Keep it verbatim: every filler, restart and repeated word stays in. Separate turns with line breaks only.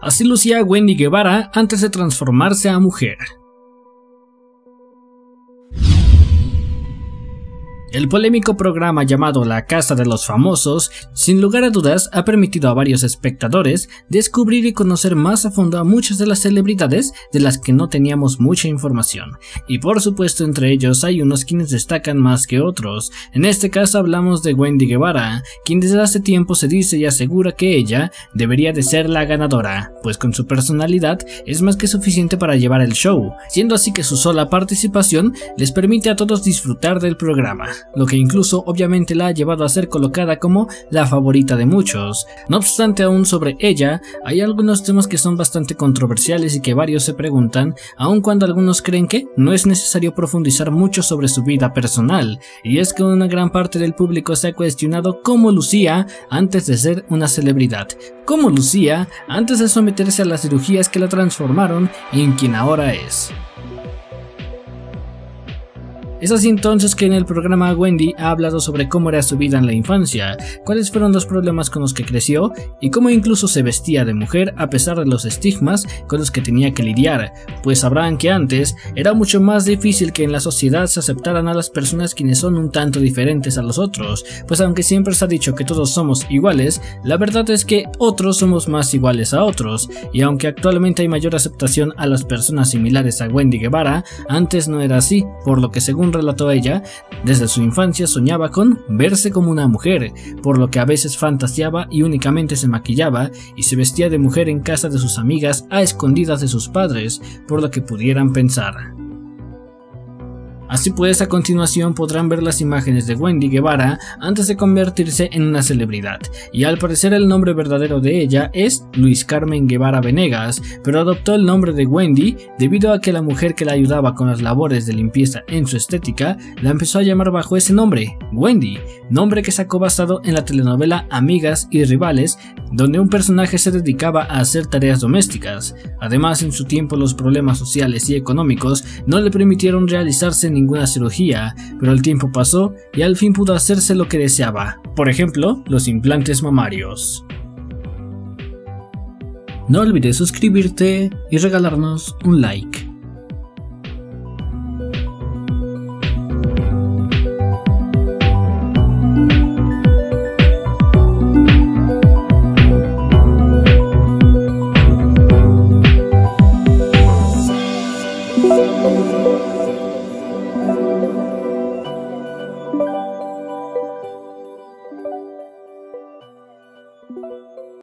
Así lucía Wendy Guevara antes de transformarse a mujer. El polémico programa llamado La Casa de los Famosos, sin lugar a dudas, ha permitido a varios espectadores descubrir y conocer más a fondo a muchas de las celebridades de las que no teníamos mucha información. Y por supuesto entre ellos hay unos quienes destacan más que otros. En este caso hablamos de Wendy Guevara, quien desde hace tiempo se dice y asegura que ella debería de ser la ganadora, pues con su personalidad es más que suficiente para llevar el show, siendo así que su sola participación les permite a todos disfrutar del programa, lo que incluso obviamente la ha llevado a ser colocada como la favorita de muchos. No obstante, aún sobre ella hay algunos temas que son bastante controversiales y que varios se preguntan, aun cuando algunos creen que no es necesario profundizar mucho sobre su vida personal, y es que una gran parte del público se ha cuestionado cómo lucía antes de ser una celebridad, cómo lucía antes de someterse a las cirugías que la transformaron en quien ahora es. Es así entonces que en el programa Wendy ha hablado sobre cómo era su vida en la infancia, cuáles fueron los problemas con los que creció y cómo incluso se vestía de mujer a pesar de los estigmas con los que tenía que lidiar, pues sabrán que antes era mucho más difícil que en la sociedad se aceptaran a las personas quienes son un tanto diferentes a los otros, pues aunque siempre se ha dicho que todos somos iguales, la verdad es que otros somos más iguales a otros, y aunque actualmente hay mayor aceptación a las personas similares a Wendy Guevara, antes no era así, por lo que según relató ella, desde su infancia soñaba con verse como una mujer, por lo que a veces fantaseaba y únicamente se maquillaba y se vestía de mujer en casa de sus amigas a escondidas de sus padres, por lo que pudieran pensar. Así pues, a continuación podrán ver las imágenes de Wendy Guevara antes de convertirse en una celebridad, y al parecer el nombre verdadero de ella es Luis Carmen Guevara Venegas, pero adoptó el nombre de Wendy debido a que la mujer que la ayudaba con las labores de limpieza en su estética la empezó a llamar bajo ese nombre, Wendy, nombre que sacó basado en la telenovela Amigas y Rivales, donde un personaje se dedicaba a hacer tareas domésticas. Además, en su tiempo los problemas sociales y económicos no le permitieron realizarse ninguna cirugía, pero el tiempo pasó y al fin pudo hacerse lo que deseaba, por ejemplo, los implantes mamarios. No olvides suscribirte y regalarnos un like.
Thank you.